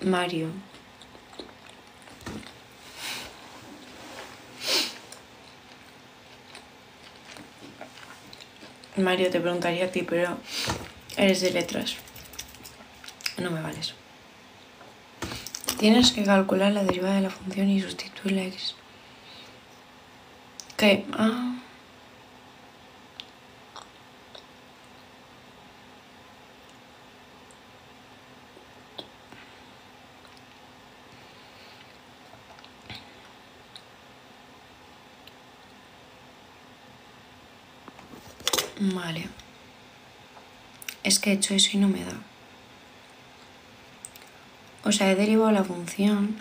Mario. Mario, te preguntaría a ti, pero eres de letras. No me vales. Tienes que calcular la derivada de la función y sustituir la x. ¿Qué? Ah. Vale. Es que he hecho eso y no me da. O sea, he derivado la función.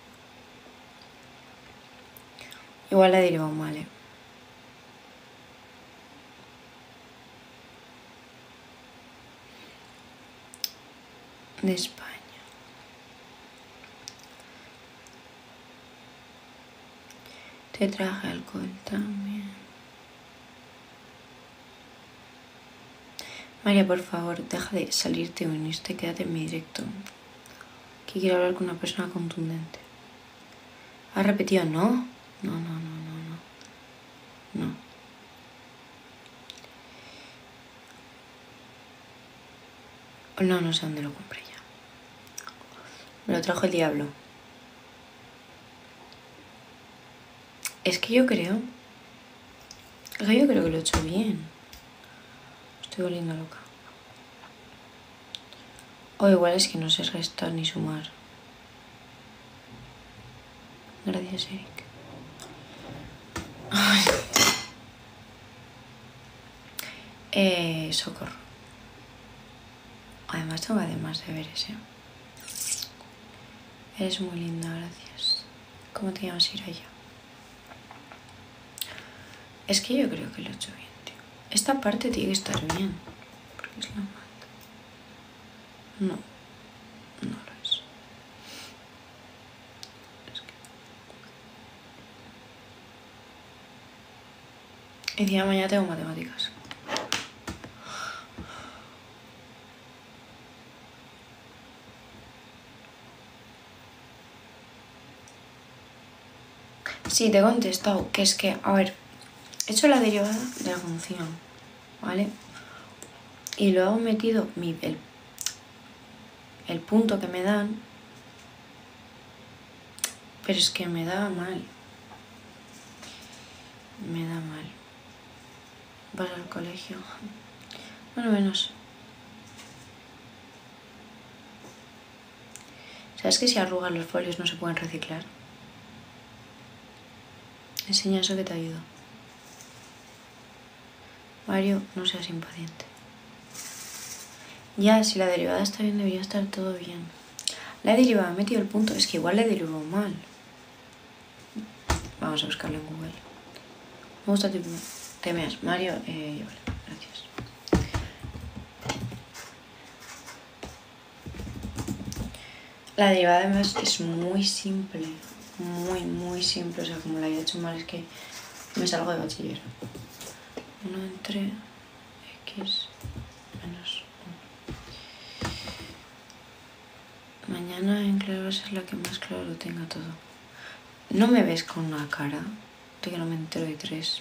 Igual la he derivado mal, ¿eh? De España. Te traje alcohol también. María, por favor, deja de salirte un instante, quédate en mi directo. Que quiero hablar con una persona contundente. ¿Has repetido? No. No. No sé dónde lo compré ya. Me lo trajo el diablo. Es que yo creo que lo he hecho bien. Estoy volviendo loca. O igual es que no sé restar ni sumar. Gracias, Eric. Socorro. Además tengo además deberes, ¿eh? Eres muy linda, gracias. ¿Cómo te llamas, Iraya? Es que yo creo que lo he hecho bien, tío. Esta parte tiene que estar bien. Porque es la mata. No lo es. El día de mañana tengo matemáticas. Sí, te he contestado, que es que, a ver, he hecho la derivada de la función, ¿vale? Y luego he metido el punto que me dan, pero es que me da mal. ¿Vas al colegio? Bueno, menos. ¿Sabes que si arrugas los folios no se pueden reciclar? Enseña eso que te ayuda. Mario, no seas impaciente. Ya, si la derivada está bien, debería estar todo bien. La derivada, he metido el punto. Es que igual la he derivado mal. Vamos a buscarlo en Google. Me gusta tu temeas. Mario, vale, gracias. La derivada además es muy simple. Muy simple. O sea, como la haya hecho mal es que me salgo de bachiller. 1 entre x menos 1. Mañana en claro va a ser la que más claro lo tenga todo. ¿No me ves con una cara de que no me entero de 3?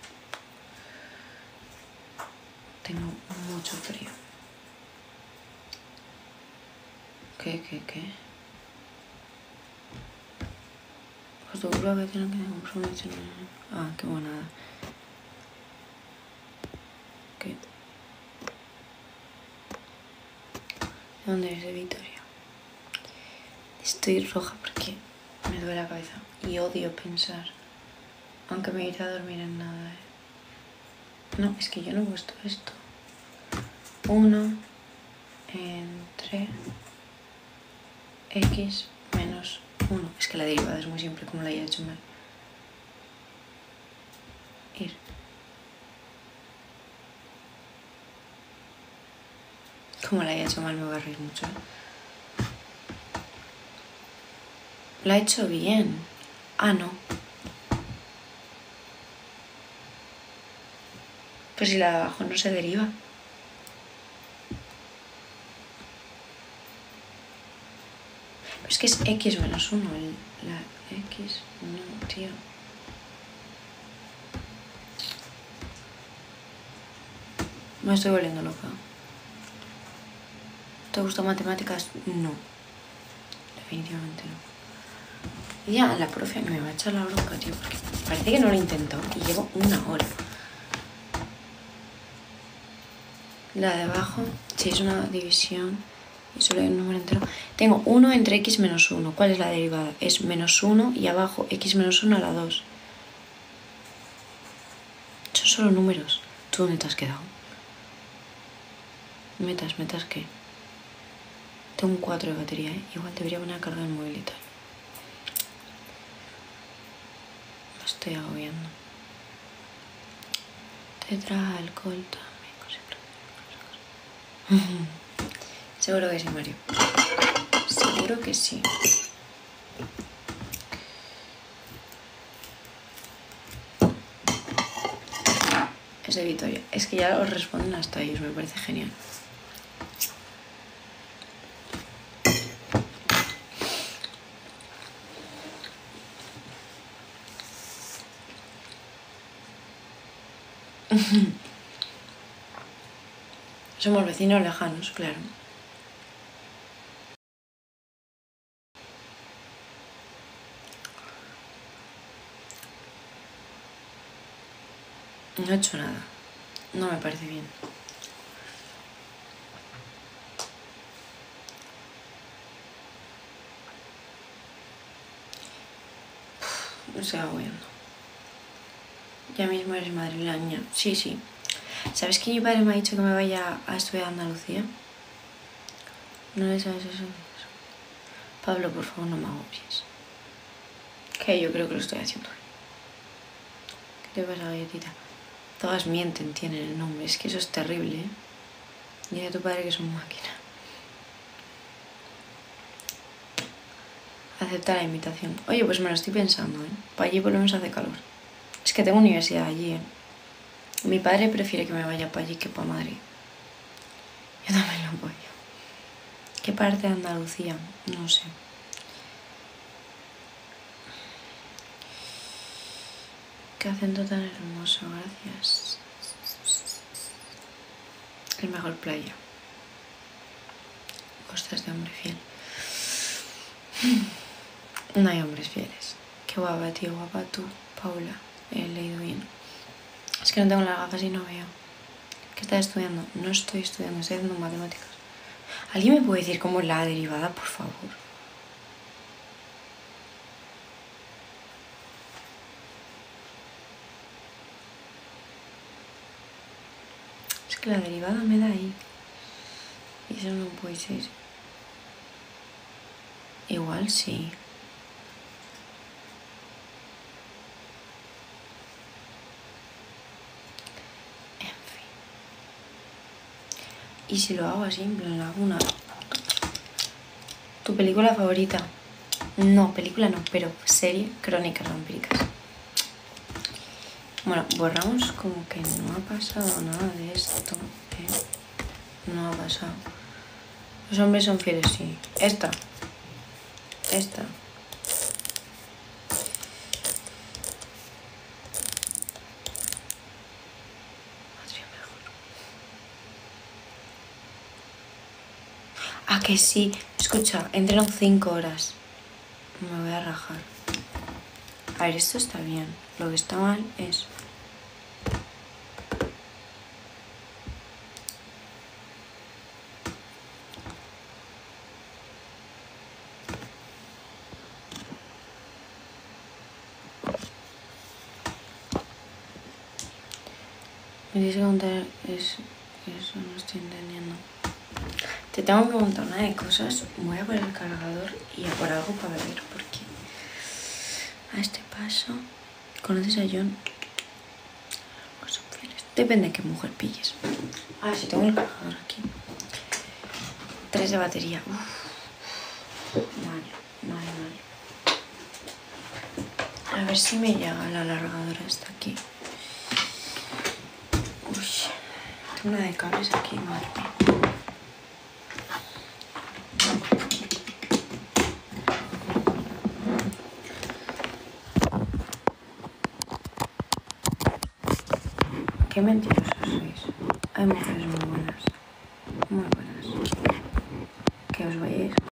Tengo mucho frío. ¿Qué? Pues tu culpa que tienen que comprometer. Ah, qué buenada. ¿Qué? ¿De dónde eres? De Vitoria. Estoy roja porque me duele la cabeza y odio pensar. Aunque me iré a dormir en nada, ¿eh? No, es que yo no he puesto esto. 1 entre x menos 1. Es que la derivada es muy simple, como la haya hecho mal. Ir. Como la haya hecho mal me voy a reír mucho, ¿eh? La he hecho bien. Ah, no. Pues si la de abajo no se deriva. Es que es x menos 1, la x, no, tío. Me estoy volviendo loca. ¿Te gustan matemáticas? No. Definitivamente no. Y ya la profe me va a echar la bronca, tío, porque parece que no lo he intentado y llevo 1 hora. La de abajo, si es una división y solo hay un número entero, tengo 1 entre x menos 1. ¿Cuál es la derivada? Es menos 1 y abajo x menos 1 a la 2. Son solo números. ¿Tú dónde te has quedado? ¿Metas qué? Tengo un 4 de batería, ¿eh? Igual debería poner a cargar el móvil y tal. Me estoy agobiando. Tetraalcohol también. Seguro que sí, Mario. Seguro que sí. Es de Vitoria. Es que ya os responden hasta ellos, me parece genial. Somos vecinos lejanos, claro. No he hecho nada. No me parece bien. Me estoy agobiando. Ya mismo eres madrileña. Sí, sí. ¿Sabes que mi padre me ha dicho que me vaya a estudiar a Andalucía? ¿No le sabes eso? Pablo, por favor, no me agobies. Que yo creo que lo estoy haciendo bien. ¿Qué te pasa, galletita? Todas mienten, tienen el nombre. Es que eso es terrible, ¿eh? Dile a tu padre que es una máquina. Acepta la invitación. Oye, pues me lo estoy pensando, ¿eh? Para allí por lo menos hace calor. Es que tengo universidad allí, ¿eh? Mi padre prefiere que me vaya para allí que para Madrid. Yo también lo apoyo. ¿Qué parte de Andalucía? No sé. Qué acento tan hermoso, gracias. El mejor playa. Costas de hombre fiel. No hay hombres fieles. Qué guapa, tío, guapa tú, Paula. He leído bien. Es que no tengo las gafas y no veo. ¿Qué estás estudiando? No estoy estudiando, estoy haciendo matemáticas. ¿Alguien me puede decir cómo es la derivada, por favor? Es que la derivada me da ahí. Y eso no puede ser. Igual sí. En fin. ¿Y si lo hago así, en plan laguna? ¿Tu película favorita? No, película no, pero serie, Crónicas Vampíricas. Bueno, borramos como que no ha pasado nada de esto, ¿eh? No ha pasado. Los hombres son fieles, sí. Esta. Ah, que sí. Escucha, entreno 5 horas. Me voy a rajar. A ver, esto está bien. Lo que está mal es... Me tienes que contar eso, no estoy entendiendo. Te tengo que contar una de cosas. Voy a poner el cargador y a por algo para beber, porque a este paso... ¿Conoces a John? Depende de qué mujer pilles. Ah, sí, tengo el cargador aquí. 3 de batería. Uf. Vale. A ver si me llega la alargadora hasta aquí. Uy, tengo una de cables aquí, madre mía. Qué mentirosos sois. Hay mujeres muy buenas. Muy buenas. Que os vayáis